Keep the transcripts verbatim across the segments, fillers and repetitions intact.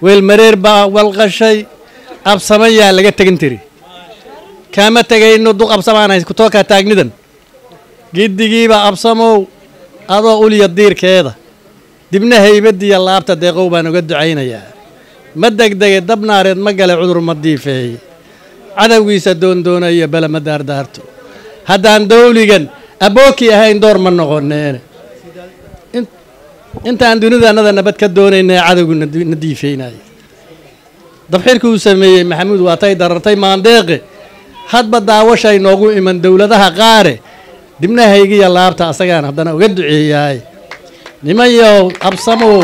والمرير با والغشي أبسمية لقيت تجنتري كما تجي إنه دوق أبسمانة كتوكا تاجندن جد جيبا أبسمو هذا أقول يدير كذا دبنا هي بدي الله أبتدقوا بانو قد عينا يا مدك دق دبنا رد مقلة عذر مدي فيه عدوي سدون دون أي بلا مدار دارتو هذا دولي جن أبوكي هاي دور من نغنين انت انت عندنا ذا نذا نبت كدون إن عدو ندي فينا ضبحيركو سمي محمود واتاي درتاي ما ندق هاد بدا وشاي نوغو من دولتها قاري دمنا هيجي الله أبتا أسجان هذا وقد عياي نمايو أبسمو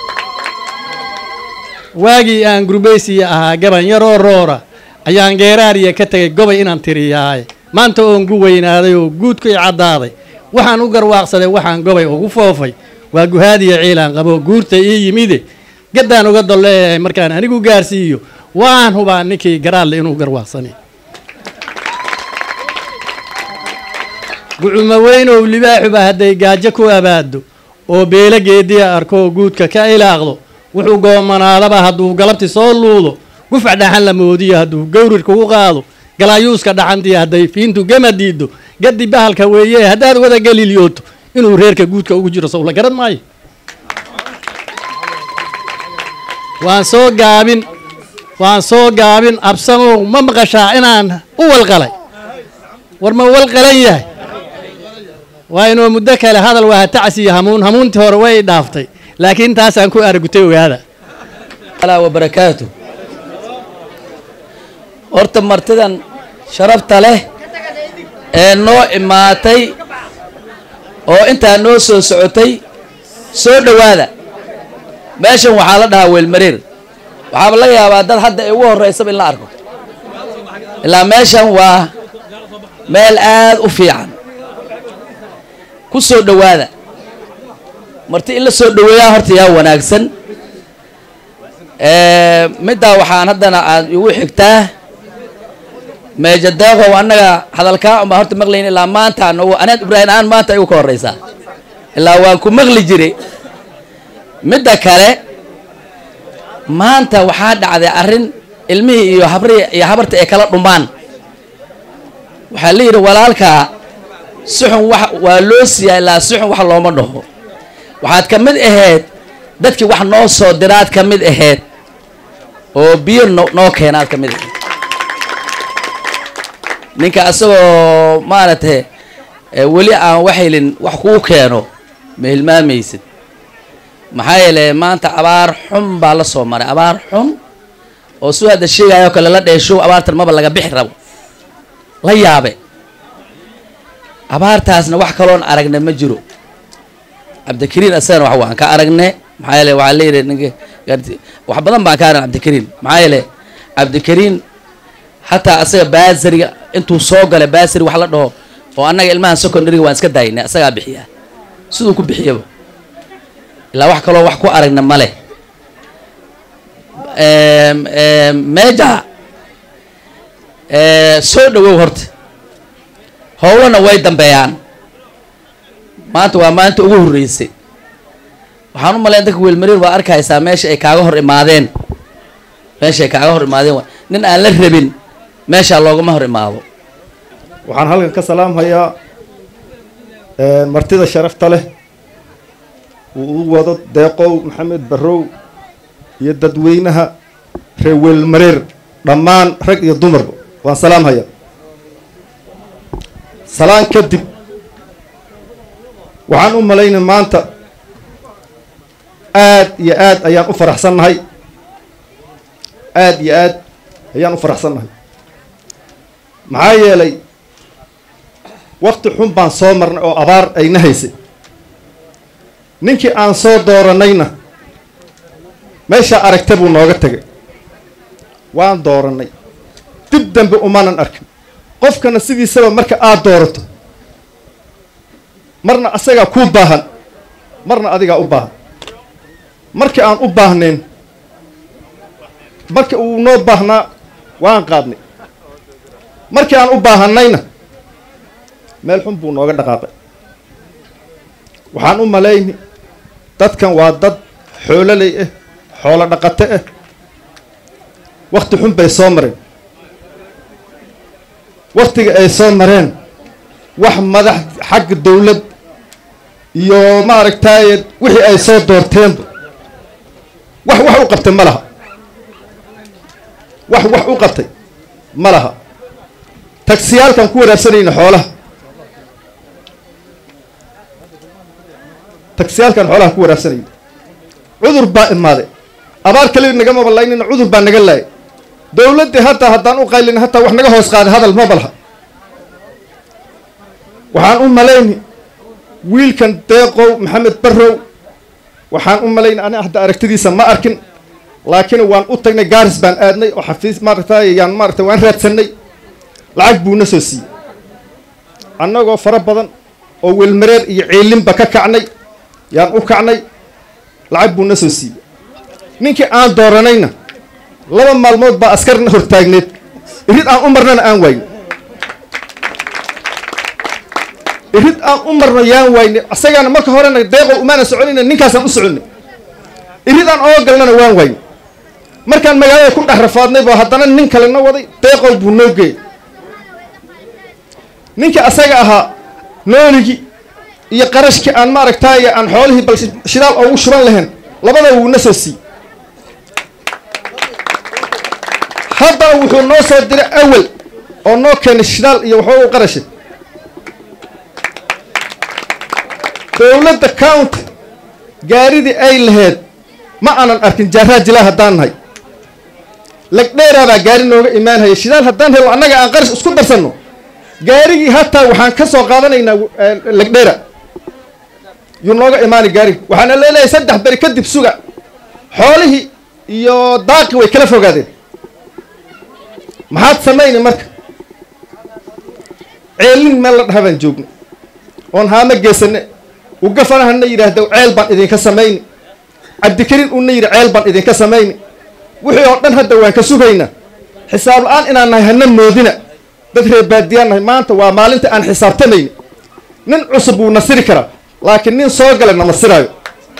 واجي أن جروبيسي أها جبان يرو رورا أيان جيراري كتة جوبي إن أنترياي ما أنتو أنجوين هذا وجود كي عضاضي وحن وجر واقصد وحن جوبي وقفوفي وجهادي عيلان قبو جورت إيه يميدي قدان وقد الله مركان هنيجو جارسيو وان هو بانكي جرال لإنه جر واقصني قعما وين ولباح بهدي جاجكو أبادو وبيلا جدي أركو جودك كائل أغلو وحو قوم أنا لبا هدو قلبتي صولولو قفع دحن لمودية هدو قورر كو قالو قلايوس كدا عندي هدي فينتو جما ديدو قدي بهال كويه هداد ودا قليل يوتو إنو ريرك جودك وجي رسول الله قرد ماي وان سو قابين وان سو قابين أبسمو ممغشا إنان أول قلي ورما أول قلي وإنه مدك لهذا الواحد تعسي همون همون تهروي دافتي لكن تاس أنكو أرجوتي هذا الله وبركاته أرت مرتدن شرفت له إنه إماتي أو أنت إنه سو سعتي سو دوادا ماشي وحالتها والمرير وحاب الله يا بعد حد يوه الرئيس بالله أركو إلا ماشي و مال آد وفيعن كسر دوادا مرتي إلا سر دوايا هرتي يا وناكسن ااا مدة وحان هدنا يوحكتاه ما جداه وأنا هذا الكا ما هرت مغلين إلا ما أنت أنا أنا إبراهيم أنا ما أنت يوكور رئيسا إلا وانكو مغلي جري مدة كله ما أنت وحاد على أرن علمي يحبر يحبرت أكلات رمان وحلير ولالك سحن وح ولوسيا لا سحن وح الله منه وحد كمد إهاد دتك وح نص درات كمد إهاد وبير نو نو كينات كمد نك أسوأ ما نته ولي عن وحيل وحكو كانوا مهل ما ميسد محايل ما أنت عبار حم بالصومر عبار حم وسوى هذا الشيء يأكل لا ده شو عبارة المبلغ لقى بحرب لا يابه عبارة تاسنا wax kaloon aragna ma jiro Abdikariin asaan wax waan ka aragnay maxay leeyahay waxa leeyahay ninka wax badan baan ka aragnay Abdikariin maxay leeyahay Abdikariin hatta asaga baasiriga intuu soo galay baasiri wax la dhaho oo anaga ilmaha secondary waan iska daayinay asaga bixiya sidoo ku bixiyaba ila wax kaloo wax ku aragna male ee ee meja ee soo dhawow horta howlana way dambeeyaan maanta waa maanta ugu horeysay waxaan u maleeyay dadka weelmareer waa arkaysaa meesha ay kaaga hor imaadeen meesha ay kaaga hor imaadeen nin aan la rabin meesha loogama hor imaado waxaan halkan ka salaamayaa ee martida sharafta leh uu wado deeqow maxamed barrow iyo dadweynaha reer weelmareer dhammaan rag iyo dumarba waan salaamayaa salaan kadib waxaan u malaynay maanta aad iyo aad ayaan u faraxsannahay aad iyo aad ayaan u faraxsannahay maxaa yeelay waqti xun baan soo marnay oo abaar ayna haysay ninkii aan soo dooranayna meeshaa aragta buu nooga tegay waan dooranay dib dambe umanan arkin qofkana sidiisaba marka aad doorato marna asagaa kuu baahan marna adigaa u baahan markii aan u baahnayn markii uu noo baahnaa waan qaadnay markii aan u baahanayna meel xun buu nooga dhaqaaqay waxaan u malaynay dadkan waa dad xoololey ah xoolo dhaqato ah wakti xun bay soo mareen waktiga ay soo mareen wax madax xagga dawlad iyo maaragtaaye wixii ay soo doorteenba wax wax u qabtay ma laha wax wax u qabtay ma laha tagsiyaalkan ku waraabsanayna xoolaha tagsiyaalkan xoolaha ku waraabsanayna cudur baa imaaday abaar kale nagama ballaynina cudur baa naga laayay dawladdii hataa haddaan u qaylina hataa wax naga hoos qaaday hadal maba laha waxaan u malayni wiilkan deeqow maxamed barrow waxaan u malayni ani hadda aragtidiisa ma arkin laakiin waan u tagnay gaaris baan aadnay oo xafiis maaragtay yaan maaragtay waan raadsanay lacag buu na soo siiyey annagoo fara badan oo welmareer iyo ciilinba ka kacnay yaan u kacnay lacag buu na soo siiyey ninkii aan dooranayna laba maalmood baa askarna hortaagneed irid aan u marnana aan wayne irid aan u marno yaan wayne asagaana marka horena deeqow umaana soconayna ninkaasaan u soconay irid aan oo galnana waan wayne markaan magaalada ku dhex rafaadnay boo haddana nin kale na waday deeqow buu noo geeyay ninkii asaga ahaa nooligii iyo qarashkii aan maaragtaaye aan xoolihii bal shidaal oogu shuban lahayn labada wuu na soo siiyey haddana wuxuu noo soo diray awal oo noo keenay shidaal iyo waxoogu qarashay dawladda county gaaridii ay laheyd ma aanan arkin jaaraa jilaa haddaan nahay lagdheeraa baa gaari nooga imaanhaya shidaal haddaan helo annaga aan qarash isku darsanno gaarigii hataa waxaan ka soo qaadanaynaa lagdheera yuu nooga imaanay gaarigi waxaana leeleeyahay saddex beri kadib suga xoolihii iyo daaqi way kala fogaadeen maxaad samayna marka ceelin meel la dhaha baan joogna oon haama geesane u gafanahana yidhaahdo ceel baan idinka samayni cabdikariin uuna yidhi ceel baan idinka samayni wixii oo dhan hadda waan ka sugaynaa xisaab la-aan inaan nahay hana moodina dad reer baadiyaan nahay maanta waa maalinta aan xisaabtamayni nin cusub wuu nasiri karaa laakiin nin soo gala nama siraayo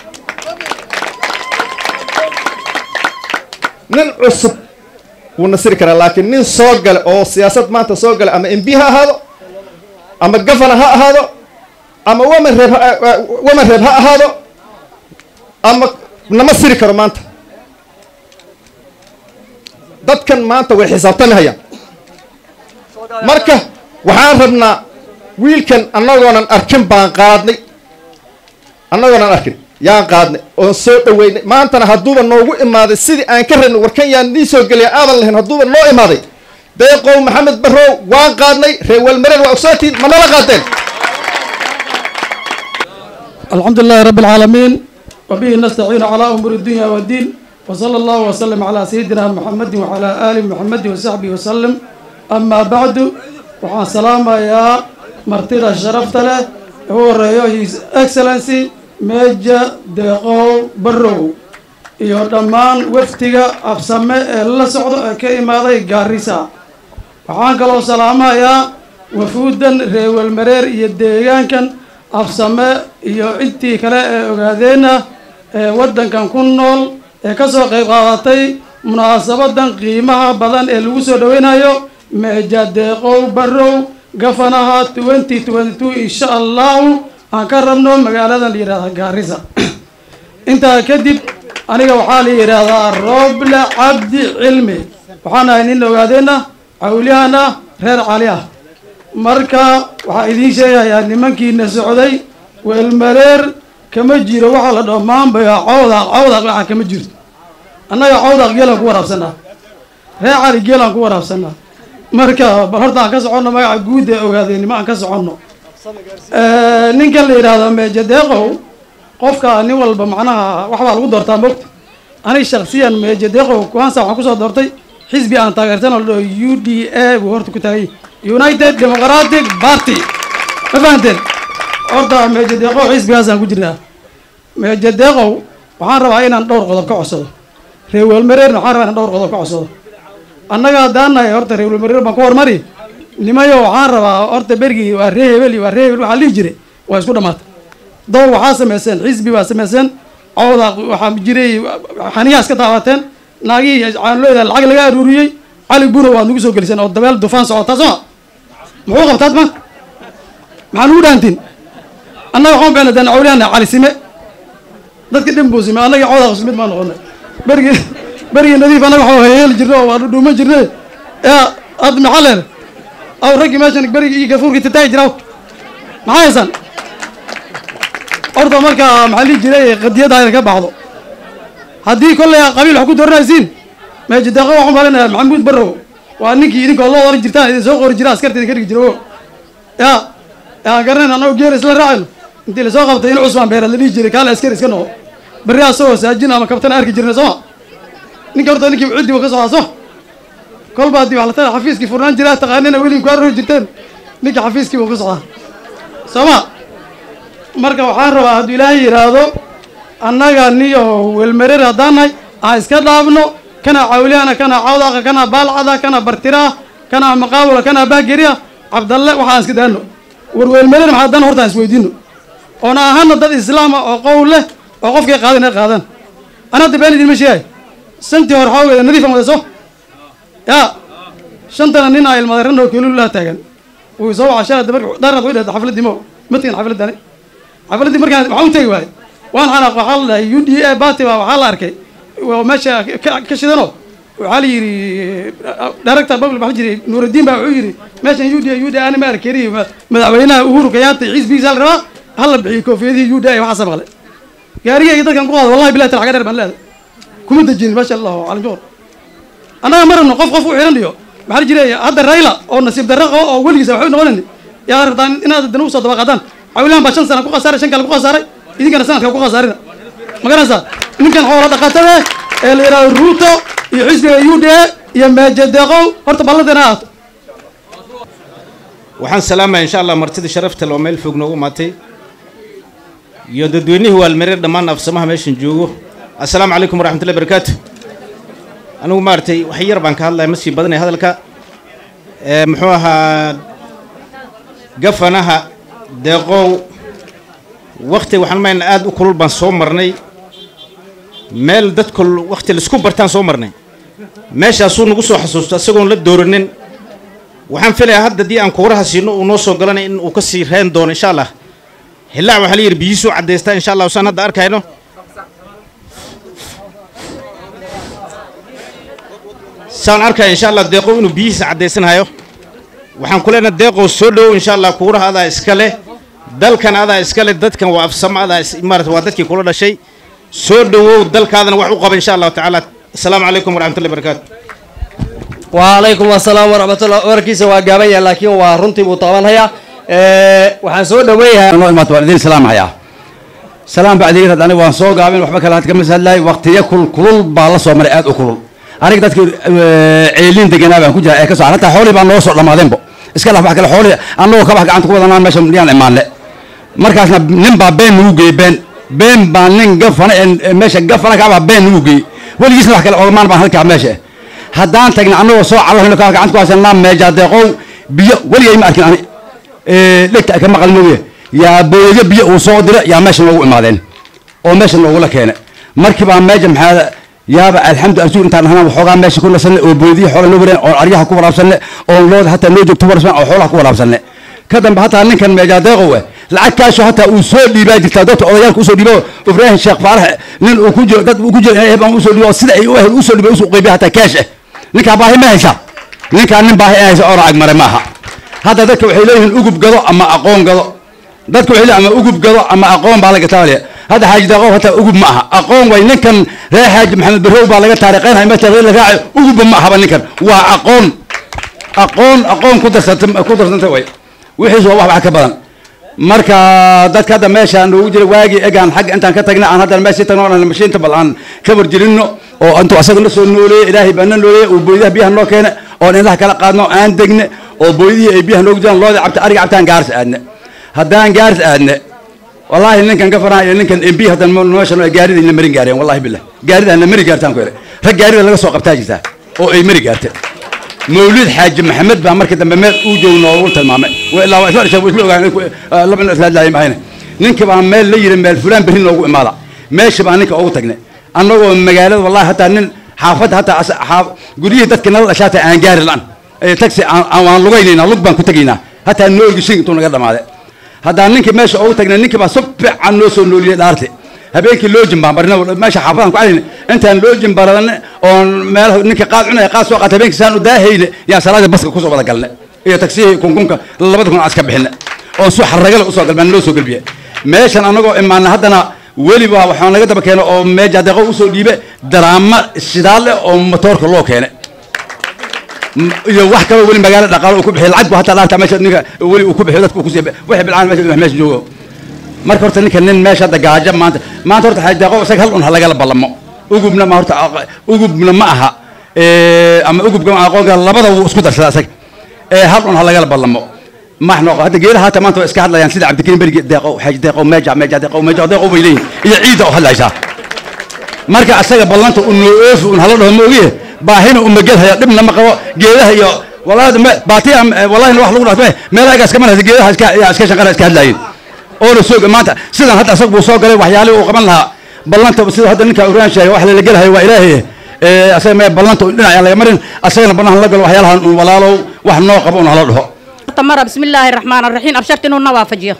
nin cusub wuu nasiri karaa laakiin nin soo gale oo siyaasad maanta soo gala ama m b ha ahaado ama gafana ha ahaado ama waman reeb waman reeb ha ahaado ama nama siri karo maanta dadkan maanta way xisaabtamihayaan marka waxaan rabnaa wiilkan annagoonan arkin baan qaadnay annagoonan arkin yaan qaadnay oon soo dhaweynay maantana hadduuba noogu imaaday sidii aan ka rabnay warkan yaan nii soo geliya aadan lahayn hadduuba noo imaaday deeqow maxamed barrow waan qaadnay reer welmareen waa ogsaatiin ma nala qaadeen الحمد لله رب العالمين وبه نستعين على أمور الدنيا والدين وصلى الله وسلم على سيدنا محمد وعلى آل محمد وصحبه وسلم أما بعد وعن سلام يا مرتضى الشرفت له هو His Excellency Major Deeqow Barrow iyo dhammaan waftiga absame ee la socdo ee ka imaaday Gaarisa waxaan kaloo salaamayaa wafuudan reer Welmareer iyo deegaankan afsame iyo intii kale ee ogaadeena ee wadankan ku nool ee ka soo qayb qaadatay munaasabadan qiimaha badan ee lagu soo dhaweynayo Major Deeqow Barrow gafanaha twenty twenty-two insha Allah aan ka rabno magaalada la yiraahdo Gaarisa inta kadib aniga waxaa la yiraahdaa Roble Cabdi Cilmi waxaan ahay nin ogaadeena awliyana reer Cali ah marka waxa idin sheegayaa nimankiina socday Welmareer kama jiro waxa la dhamaan baa cawda cawda waxa kama jirto annaga cawda geelan ku waraabsanaa reer Cali geelan ku waraabsanaa marka bal horta aan ka socono magaca guud ee ogaadeen ma aan ka socono ee ninka la yiraahdo Major Deeqow qofka nin walba macnaha wax baa lagu doortaa moogta aniga shakhsiyan Major Deeqow kuwaansa waxaan ku soo doortay xisbi aan taageersan oo U D A buu horta ku taagay United Democratic Party ma fahanteen horta Major Deeqow xisbigaasaan ku jirnaa Major Deeqow waxaan rabaa inaan dhowr qodob ka codsado reer Welmareer waxaan rabaa inaan dhowr qodob ka codsado annaga haddaan nahay horta reer Welmareer baan ku hormari nimayo waxaan rabaa horta bergii waa reer hebel waa reer hebel waxaa lihi jiray waa isku dhamaatay dowr waxaa sameyseen xisbi baa sameyseen cawda waxaa jiray xaniyaas ka daawateen naagihii aan leedahay lacag laga aruuriyey cali buuna waad nagu soo geliseen oo dabeel dufaan socotaa soo muxuu qabtaad ma maxaa nugu dhaantiin annaga waxaan beenay daan awliyaana cali sime dadka dhan buu sime annaga cooda qasmid ma noqonay berigi berigi nadiif annaga waxaan heeli jirnay oo waan dhuuman jirnay yaa ad maxaa leedahay aw raggi meeshan berigi iyo gafuurkii tataagi jiraa maxaa haysan orda markaa maxaa lihi jiray qadiyadda ayna ka baxdo haddii kolley qabiil wax ku dooranaysiin meeja deeqo waxaan malinaya maxamuud barrow waa ninkii idinkoo loo oran jirtaan idin soo qori jira askarta idinka dhigi jiro yaa yaa garanayn annagoo geer isla raacayno intii lasoo qabtay in cusmaan beereed la dhihi jiray kaale askari iska noqo berri asagoo saajin ama kabtana arki jirnay sooma ninka horta ninkii ciddi wa ka socdaa so kolba haddii wax la taa xafiiskii furnaan jiraa taqaanina weliin ku arori jirteen ninkii xafiiskii buu ka socdaa sooma marka waxaan rabaa hadduu ilaahay yidhaahdo annaga niyo welmareer haddaan nahay aan iska dhaafno kana cawliyaana kana cawdaqa kana baalcada kana bartiraa kana maqaawala kana baageriya cabdalle waxaan iska daano war welmareer maxaa dan hortaan isweydiino oona ahana dad islaama oo qowl leh oo qofkay qaadan ay qaadaan ana hadda been idinma sheegay santii hore xoogeeda nadiifan wadayso yaa shantana nin aa ilmadeeran oo kelullah taagan wuu soo wacashaa dabar daarad way dhahda xafladii mo matkan xafladani xafladii markaan waxaan u tegi waayay waan xanaaq waxaa la dhahay u d a bati baa waxaa la arkay meesha ka shidano waxaa la yidhi director babl waxaa jiray nuurudiin baa wuxuu yidhi meeshan u d a u d a ani ma arkeri madaxweynaha uhuru kayaanta xisbigiisa la rabaa hala bixiyo koofiyadihii u d a waxaasa maqlay gaarigayga dadkan ku qaada wallahi bilahi talaga dheer baan leedahay kuma dejinin maasha allahu calim joor annaga ma rabno qof qof u xiran iyo maxaa la jiray hadda rayla oo nasiib darro qabo oo weligiisa waxay noqonayni yaa rabtaan inaad dan u soo daba qaadaan cawlaan baa shan sana ku khasaaray shan kale ku khasaaray idinkana sanadka ku khasaarina ma garanaysaa ninkan xoola dhaqatada ee la yidhahdo ruuto iyo xisbiga u d a iyo meeja deeqow horta ballanteena ahaato waxaan salaamaya insha allah martida sharafta loo meel fog noogu maatay iyo dadweynihii waalmareer dhammaan afsamaha meeshan joogo assalaamu calaykum waraxmatullahi barakaatu anigu maaragtay wax yar baan ka hadlaya ma sii badanaya hadalka muxuu ahaa gafanaha deeqow wakti waxaan mayna aada u kulul baan soo marnay meel dadku wakti laisku bartaan soo marnay meeshaasuu nagu soo xasuusto isagoon la dooranin waxaan filayaa hadda haddii aan kuuraha siino uu noo soo galanay in uu ka sii reen doono insha allah hillaac waxaa la yidhi biyiisuu caddaystaa insha allah saan hadda arkayno saan arkaya insha allah deeqow inuu biyihiisa caddaysanhayo waxaan ku leenahay deeqow soo dhowow insha allah kuuraha adaa iska leh dalkan adaa iska leh dadkan waa afsamo adaa maarata waa dadkii kula dhashay soo dhowow dalkaadana wax u qaba insha allahu tacaala assalaamu calaykum waraxmatullahi barakaatu وعليكم السلام ورحمة الله وركيسة وقابية لكن ورنتي بطبعا هيا waxaan soo dhaweeyahay noo imaad waa idin salaamaya salaam bacdigeed hadana waan soo gaabin waxba kala had ka misalay waqtiyo kul kulul baa la soo maray aad u kulul aniga dadkii ceelin deganaa baan ku jiraa ee ka soo harta xooli baan noo soo dhamaadeenbo iska laaf wax kale xooli annagoo ka wax gacanta ku wadanaan meesha dhiyaan imaanle markaasna nin baa been nugu geey been been baa nin gafana meesha gafana ka baa been nugu geey weligiisna wax kale ogaan baan halkaa meesha haddaan tagna annagoo soo callo ka gacanta ku haysanaa meeja deeqow biyo weligay ma arkin ani dhegta ka maqal mooye yaa booyado biyo uu soo dira yaa meesha noogu imaadeen oo meesha noogula keena markii baa meesha maxaa yaaba alxamdu arsuul intaan dhahnaa waxoogaa meesha ku nasanne oo booyadihi xoola loo wareen oo aryaha ku waraabsanne oo looda hataa noo joogto warsan oo xoolaha ku waraabsanne ka dambe hataa ninkan meeja deeqow lacagtaasoo hataa uu soo dhiibaa jirtaa dadka odayaalka usoo dhiibo ibraahim sheekh faarax nin uu ku jiro dad uu ku jiro inay hebaan usoo dhiibo sida ay u ahel usoo dhiibo usoo qeybiya hataa kaash ah ninkaa baahi ma haysa ninkaa nin baahi haysa oo lacag mare maaha hadda dadka waxay leeyihiin ugub gado ama aqoon gado dadka waxay leeyihiin ama ugub gado ama aqoon baa laga taabaya hadda xaaji deeqow hataa ugub ma aha aqoon way ninkan reer xaaji maxamed barrow baa laga taariikhaynaya meesha reer la raaci ugubba ma ahaba ninkan waa aqoon aqoon aqoon ku darsanta ku darsanta way wixiis waa wax wax ka badan marka dadka hadda meesha noogu jira waagii egaan xagga intaan ka tagna aan hadda meesha tagno aan mashiinta bal aan ka warjirino oo antu asaga la soo nooleeyay ilaahay baa na nooleeyay oo booyadaha biyaha noo keena oo indhaha kala qaadno aan degne oo booyadihii ay biyaha noogu jiraan looda cabta ariga cabtaan gaaris aadne haddaan gaaris aadne wallaahi ninkan gafanaa iyo ninkan m b haddan meesha gaarida ina marin gaareen wallahi billah gaarida na mari gaartaan ku yidhi rag gaarida laga soo qabtaa jirtaa oo ay mari gaartay mawlid xaaji maxamed baa markii dambe meel uu joogo noogu tilmaamay ilaa waa isla dhashay isla ogaan laba nin isla hadlaayay mahayne ninkii baa meel la yidhi meel fulaan berri noogu imaada meesha baa ninka ugu tagnay annagoo magaalada wallahi hataa nin حافظ حتى حاف قولي دتك نلا شات عن جاري الآن تاكسي عن لغينا لغ بان كتجينا حتى نوع شيء تونا قدام هذا هذا نك ماشي أو تجنا نك بس صب عن نوس نولي دارتي هبيك اللوجن بامرنا ماشي حافظ قاعدين أنت اللوجن برنا أو ما نك قاعد عنا قاعد سوق تبيك سانو داهي يا سلام بس كوسو ولا قلنا يا تاكسي كون كونك لما تكون عسكر بحنا أو سو حرجل أصلا قلنا نوس قلبي ماشي أنا نقول إما أن هذانا ولي بقى وحنا قد بكينا أو ما جاد قوسو ديبه دراما الشدال أو موتور كله كينا واحد كمان ولي مجال دقال وكب العجب حتى لا تمشي نيجا ولي وكب حيلات كوكوسي واحد بالعالم ماشي ماشي جوا ما كرت نيجا نن ماشي هذا قاعد ما ما ترت حاجة دقوا سك هل هلا قال بالله ما وجبنا ما هرت وجبنا معها أما وجب جماعة قال الله بدو وسكت سلاسك هل هلا قال بالله ما ما إحنا هذا جيل هذا ما أنتوا إسكاد لا يعني سيد عبد الكريم برجع دقوا حاجة دقوا ما جا ما جا دقوا ما جا دقوا بيلين يعيد أو هلا إيش مركز أسرع بالله أنتوا إنه إيش ونهلا لهم موجيه باهنا أم جلها يقدمنا ما قوا جيلها يا والله ما بعطيها والله إنه واحد لونه ما ما لاقي أسكمل هذا جيلها أسك يا أسكش شغال أسكاد لاين أول السوق ما أنت سيدا حتى سوق بوسوق قال وحيالي وقبلها بالله أنتوا بس هذا نك أوران شيء واحد اللي جلها وإلهي أسرع ما بالله أنتوا لنا على مرن أسرع بالله الله قال وحيالها ولا لو واحد ناقبون على له مرة بسم الله الرحمن الرحيم أبشرت إنه النوافجيه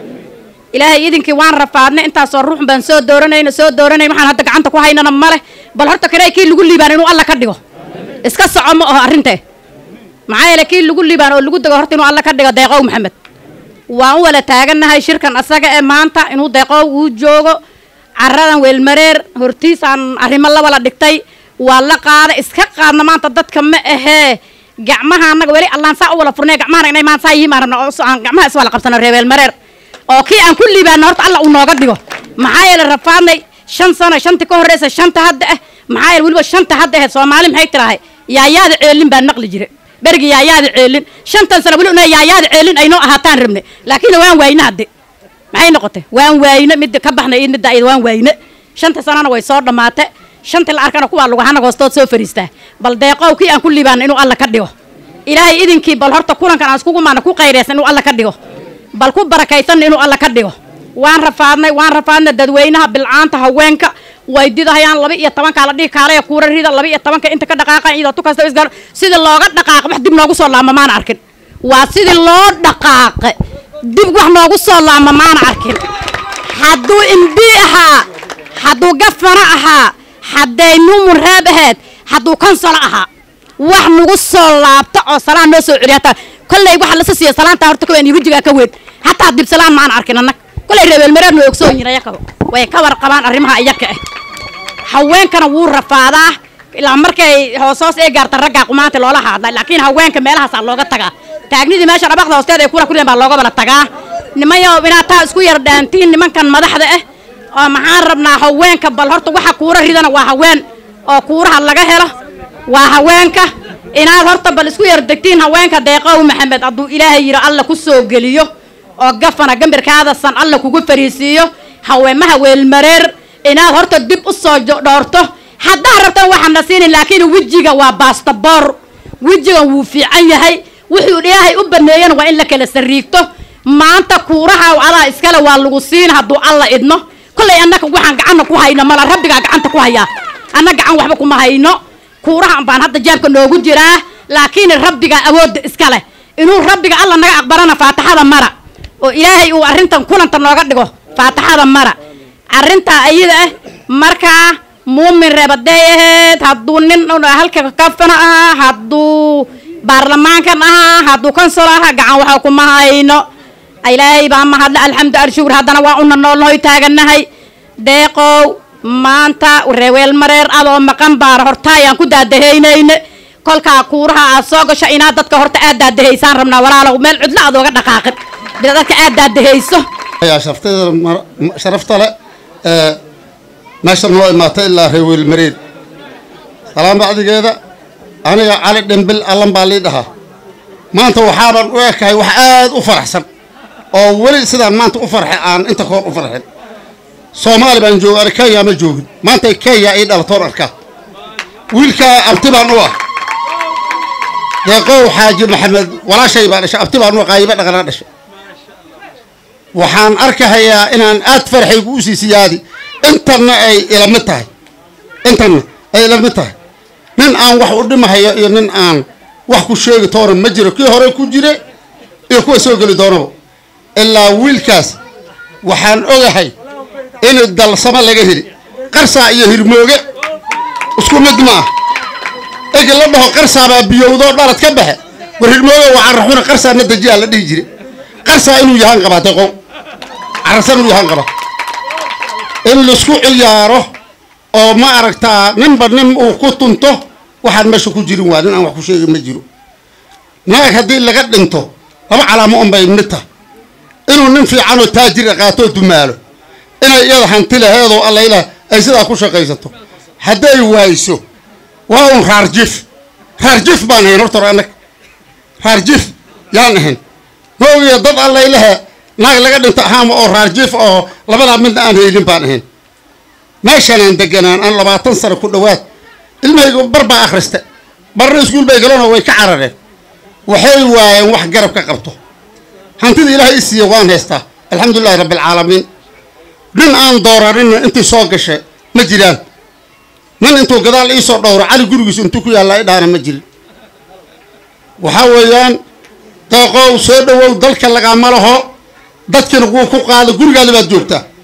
إلهي إذنك وان رفعنا أنت صروح بن سود دورنا إن سود دورنا ما حد هتك عنك وهاي نمله بل هرت كراي كيل يقول لي بان إنه الله كديه إسكاس عم أرنته معايا لكيل يقول لي بان أقول لك هرت إنه الله كديه دقيقة محمد وأول تاجنا هاي شركة أساق مانتا إنه دقيقة وجوجو عرضا والمرير هرتيس عن أريم الله ولا دكتي والله قال إسكاق قارنا مانتا ضد كم إيه جمعها أنا قولي الله نسأ ولا فرنا جمعنا إني ما نسأيه ما رنا عن جمعها سوالف قبضنا الريبل المرير أوكي أن كل بان نورت الله وناقد ديو معايا الرفاني شن سنة شن تكهرس شن تهدأ معايا الولد شن تهدأ سو معلم هيك تراهي يا ياد علم بان نقل جري برجع يا ياد علم شن تنسى بقولنا يا ياد علم أي نوع هاتان رمني لكن وين وين هدي معي نقطة وين وين مد كبحنا إن الدايد وين وين شن تسنة أنا ويصار دماته شن تلاركنا كوا لو هنا قصة سوفريسته بل دقيقة وكي أن كل بان إنه الله كديه إلهي إذن كي بل هرت كورن كان أسكوكو ما نكو قيرس إنه الله كديه بل كو بركايتن إنه الله كديه وان رفعنا وان رفعنا ددوينها بالعان تهوينك ويديد هيان لبي يتبانك على دي كاريا كورة ريدا لبي يتبانك أنت كدقاقة إذا تكاس تسجر سيد الله قد دقاق بحد بنوع صلى الله ما نعركن وسيد الله دقاق دب وحنا صلى الله ما نعركن حدو إنبيها حدو قفرها حد ينوم رابهات حدو كان صلاها وحنا صلى الله بتاع صلاة ناس عريتا كل واحد لسه صلاة تهرتكو يعني وجهك كويت حتى عبد السلام ما نعركن أنك كل الرجال المرأة نوكسون يريكه ويكبر قبان أرمها إياك هوين كانوا ور رفاضة إلى مركي هوساس إيه قارت الرجع قمات الولا هذا لكن هوين كملها صار لوجا تجا تاجني دي ماشي أنا بأخذ أستاذ يكون كل ما لوجا بلا تجا نما يو بنا تاس كوير دانتين نما كان مدح ده أو محاربنا هوين كبل هرت وح كورة هيدا وهوين أو كورة هاللجا هلا وهوين ك إن هذا هرت بالسكوير دكتين هوين كدقيقة ومحمد عبد إلهي يرى الله كسو جليه وقفنا جنبر كهذا الصن الله كوجو فريسيو هو ما هو المرير إن هرت الدب الصاج دارته حد هربت واحد نسين لكن وجهه وباستبار وجهه وفي عيه هاي وحيوليه هاي أبنيان وإلا كلا سريكته ما أنت كورها وعلى إسكال والغسين هدو الله إدنه كل أنك وحن عنا كوهينا مال ربك عنك كوهيا أنا عن وحبكم ما هينا كورها بان هذا جابك نوجود جراه لكن ربك أود إسكاله إنه ربك الله نجا أخبرنا فاتح هذا مرة وإلهي وأرنتم كلن تناقض له فاتح هذا مرة أرنتا أيده مركا مؤمن ربديه هادو نن هالك كفنا هادو برلمان كنا هادو كنسلها جعوا وحكم هاينو إلهي بام هذا الحمد أرشور هذا نوعنا الله يتاجنا هاي دقو ما أنت وريول مرير أبو مكان بار هرتاي أنكو دهينين كل كاكورها أساق شيء دتك هرت أدى دهيسان رمنا ولا لو مل عدل أدو قد دقائق دتك أدى دهيسه يا شرفت شرفت له نشر نوع ما تلا ريول مرير سلام بعد كذا أنا على دنبل ألم باليدها ما أنت وحابا وياك وحاد وفرحسن أو ولي سيدا ما أنت أفرح عن أنت خور أفرح سومالي بنجو أركيا مجوج ما أنت كيا إيد على طور أركا ويلكا أبتبع نوع يقو حاج محمد ولا شيء بعد شيء أبتبع نوع غايبة غير شيء وحان أركا هي إن أن أتفرح يبوسي سيادي أنت أي إلى متى أنت أي إلى متى nin aan wax u dhimahayo iyo nin aan wax ku sheegi toona ma jiro kii hore ku jire iyo kuwa soo geli doonaba ilaa wiilkaas waxaan ogahay in dalsamo laga heli qarsaa iyo hirmooge isku mid ma ah ega la dhaho qarsaabaa biyowdoo dhalad ka baxe war hirmooge waa carraxuna qarsaana dajiyaa la dhihi jire qarsaa inuu yahaan qabaatay qow carrasan inuu yahaan qaba in laisku ciyaaro oo ma aragtaa ninba nin uu ku tunto waxaan meesha ku jirin waa nin aan wax ku sheegi ma jiro naag haddii laga dhinto laba calaamo un bay mid tahay inuu nin fiican oo taajir qaatoo dumaalo inay iyada hanti laheedoo alla ilaah ay sidaa ku shaqaysato hadday waayso waa un raarjif raarjif baan ahayn horta hore annaga raarjif yaan ahayn ma ogiya dad alla ilaha naag laga dhinto ahaama oo raarjif oo labadaa midna aan haylin baan ahayn meeshanaan deganaan aan labaatan sano ku dhowaad ilmahayga bar baa akhrista barna iskuul bay galanoo way ka carareen waxay waayeen wax garab ka qabto hantida ilaahay i siiya waan haystaa alxamdulilahi rabbialcaalamiin nin aan dooranina intii soo gashay ma jiraan nin intuu gadaal iisoo dhowro cali gurigiis intuu ku yaalla i dhaana ma jirin waxaa weeyaan deeqow soo dhowow dalka lagama laho dadkina wuu ku qaado gurigaada baad joogtaa